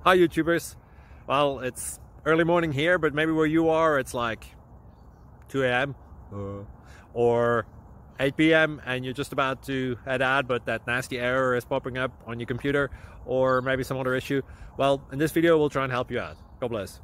Hi YouTubers. Well, it's early morning here, but maybe where you are it's like 2 a.m. or 8 p.m. and you're just about to head out, but that nasty error is popping up on your computer, or maybe some other issue. Well, in this video we'll try and help you out. God bless.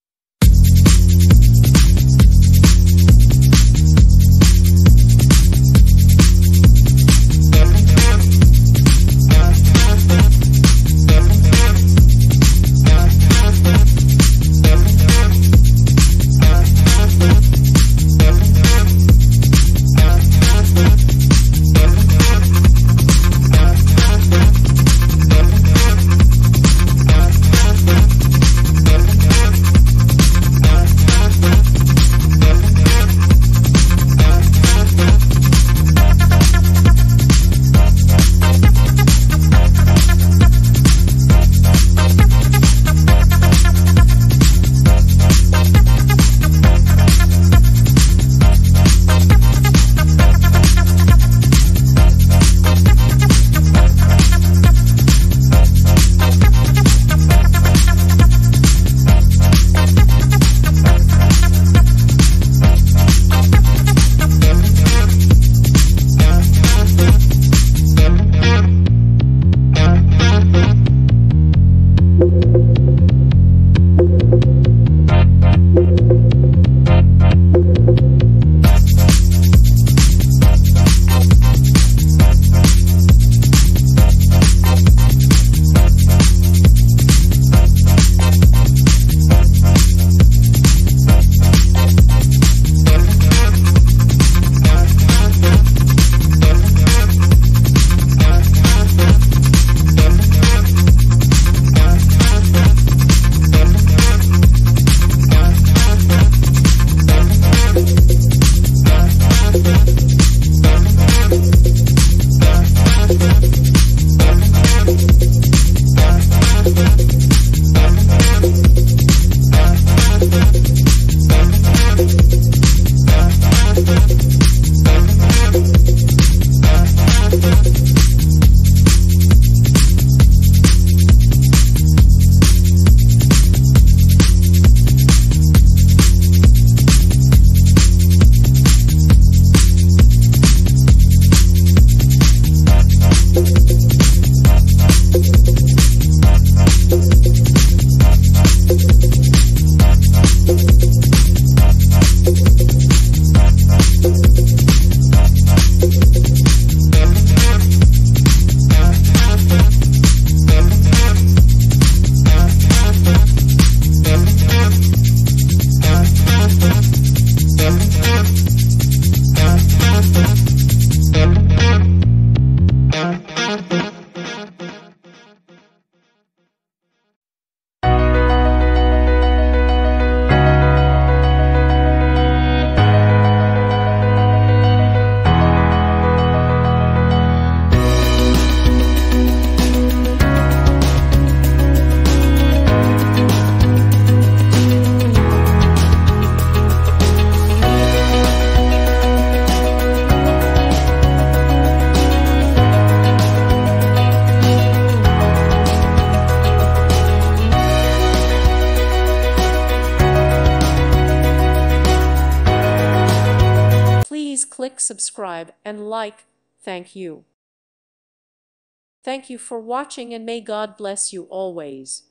Please click subscribe and like. Thank you. Thank you for watching, and may God bless you always.